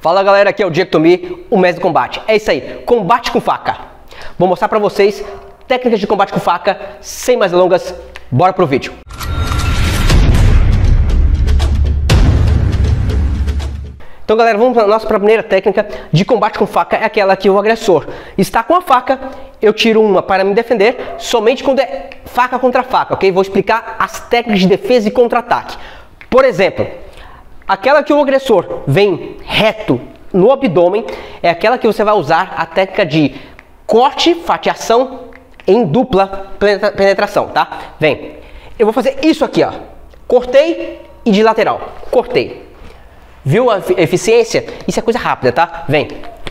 Fala galera, aqui é o Diego Tomi, o mestre do combate. É isso aí, combate com faca. Vou mostrar pra vocês técnicas de combate com faca, sem mais delongas, bora pro vídeo. Então galera, vamos para a nossa primeira técnica de combate com faca, é aquela que o agressor está com a faca, eu tiro uma para me defender, somente quando é faca contra faca, ok? Vou explicar as técnicas de defesa e contra-ataque. Por exemplo, aquela que o agressor vem reto no abdômen, é aquela que você vai usar a técnica de corte, fatiação em dupla penetração, tá? Vem, eu vou fazer isso aqui, ó, cortei e de lateral, cortei. Viu a eficiência? Isso é coisa rápida, tá? Vem.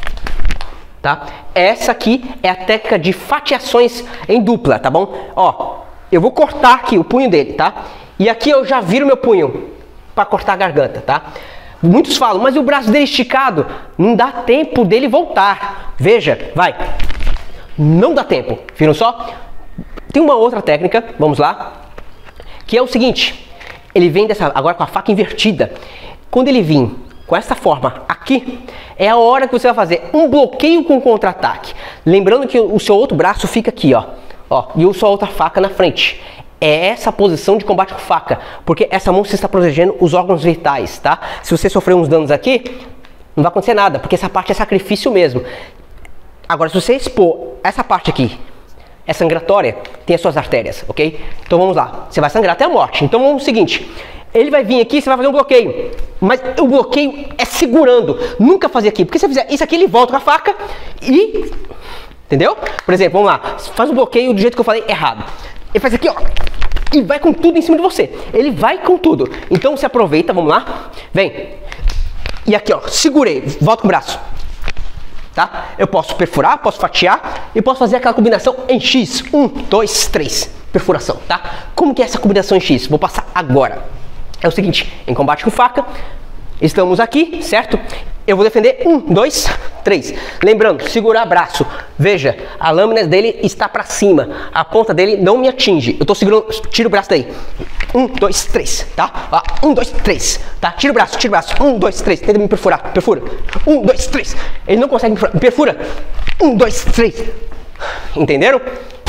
Tá? Essa aqui é a técnica de fatiações em dupla, tá bom? Ó, eu vou cortar aqui o punho dele, tá? E aqui eu já viro meu punho para cortar a garganta, tá? Muitos falam, mas e o braço dele esticado? Não dá tempo dele voltar. Veja, vai. Não dá tempo. Viram só? Tem uma outra técnica, vamos lá, que é o seguinte. Ele vem agora com a faca invertida. Quando ele vir com essa forma aqui, é a hora que você vai fazer um bloqueio com contra-ataque. Lembrando que o seu outro braço fica aqui, ó, e a sua outra faca na frente. É essa a posição de combate com faca, porque essa mão você está protegendo os órgãos vitais, tá? Se você sofrer uns danos aqui, não vai acontecer nada, porque essa parte é sacrifício mesmo. Agora, se você expor essa parte aqui, é sangratória, tem as suas artérias, ok? Então vamos lá, você vai sangrar até a morte. Então vamos ao seguinte, ele vai vir aqui, você vai fazer um bloqueio, mas o bloqueio é segurando, nunca fazer aqui, porque se você fizer isso aqui, ele volta com a faca e... Entendeu? Por exemplo, vamos lá, faz um bloqueio do jeito que eu falei errado. Ele faz aqui, ó, e vai com tudo em cima de você. Ele vai com tudo. Então você aproveita, vamos lá, vem. E aqui, ó, segurei, volta com o braço. Tá? Eu posso perfurar, posso fatiar e posso fazer aquela combinação em X. 1, 2, 3. Perfuração, tá? Como que é essa combinação em X? Vou passar agora. É o seguinte, em combate com faca, estamos aqui, certo? Eu vou defender 1, 2, 3. Lembrando, segurar braço. Veja, a lâmina dele está para cima. A ponta dele não me atinge. Eu estou segurando, tira o braço daí. 1, 2, 3, tá? 1, 2, 3, tá? Tira o braço, tira o braço. 1, 2, 3. Tenta me perfurar, perfura. 1, 2, 3. Ele não consegue me perfurar. Perfura. 1, 2, 3. Entenderam?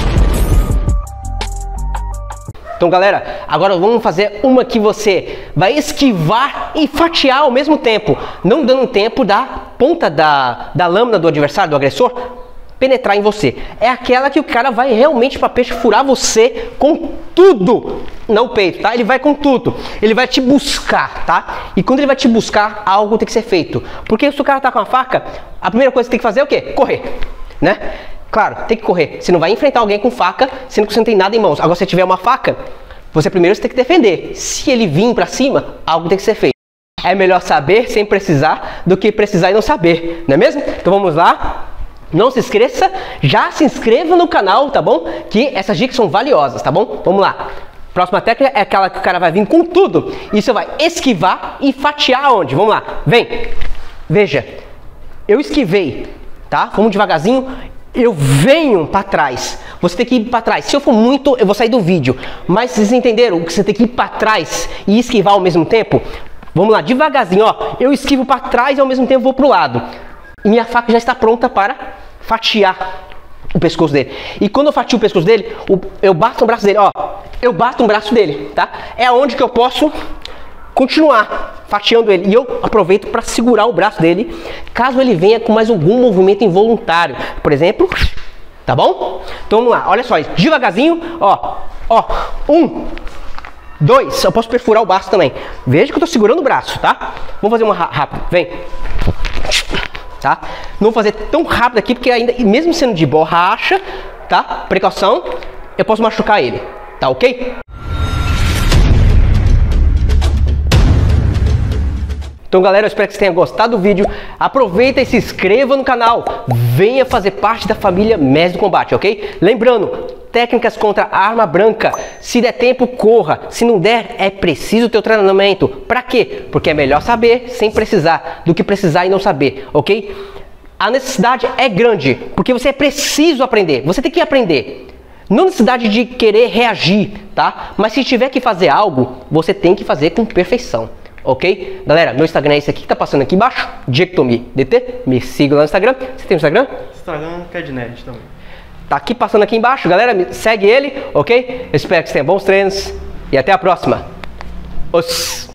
Então galera, agora vamos fazer uma que você vai esquivar e fatiar ao mesmo tempo, não dando tempo da ponta da lâmina do adversário, do agressor, penetrar em você. É aquela que o cara vai realmente para perfurar você com tudo, não o peito, tá? Ele vai com tudo, ele vai te buscar, tá? E quando ele vai te buscar, algo tem que ser feito. Porque se o cara tá com a faca, a primeira coisa que tem que fazer é o quê? Correr, né? Claro, tem que correr. Você não vai enfrentar alguém com faca, sendo que você não tem nada em mãos. Agora, se tiver uma faca, você primeiro tem que defender. Se ele vir pra cima, algo tem que ser feito. É melhor saber sem precisar do que precisar e não saber, não é mesmo? Então vamos lá. Não se esqueça, já se inscreva no canal, tá bom? Que essas dicas são valiosas, tá bom? Vamos lá. Próxima técnica é aquela que o cara vai vir com tudo. E você vai esquivar e fatiar onde? Vamos lá. Vem. Veja. Eu esquivei, tá? Vamos devagarzinho. Eu venho para trás, você tem que ir para trás. Se eu for muito, eu vou sair do vídeo. Mas vocês entenderam que você tem que ir para trás e esquivar ao mesmo tempo? Vamos lá, devagarzinho, ó. Eu esquivo para trás e ao mesmo tempo vou para o lado. E minha faca já está pronta para fatiar o pescoço dele. E quando eu fatio o pescoço dele, eu bato no braço dele, ó. Eu bato no braço dele, tá? É onde que eu posso continuar fatiando ele, e eu aproveito para segurar o braço dele, caso ele venha com mais algum movimento involuntário, por exemplo, tá bom? Então vamos lá, olha só, devagarzinho, ó, 1, 2, eu posso perfurar o braço também, veja que eu tô segurando o braço, tá? Vamos fazer uma rápida, vem, tá? Não vou fazer tão rápido aqui, porque ainda, mesmo sendo de borracha, tá? Precaução, eu posso machucar ele, tá ok? Então galera, eu espero que vocês tenham gostado do vídeo. Aproveita e se inscreva no canal. Venha fazer parte da família Mestre do Combate, ok? Lembrando, técnicas contra a arma branca. Se der tempo, corra. Se não der, é preciso ter o treinamento. Pra quê? Porque é melhor saber sem precisar do que precisar e não saber, ok? A necessidade é grande, porque você é preciso aprender. Você tem que aprender. Não necessidade de querer reagir, tá? Mas se tiver que fazer algo, você tem que fazer com perfeição. ok? Galera, meu Instagram é esse aqui que tá passando aqui embaixo, Diegtomi DT, me siga lá no Instagram. Você tem um Instagram? Instagram que é de nerd também. Tá aqui passando aqui embaixo, galera, segue ele, ok? Eu espero que você tenha bons treinos e até a próxima. Os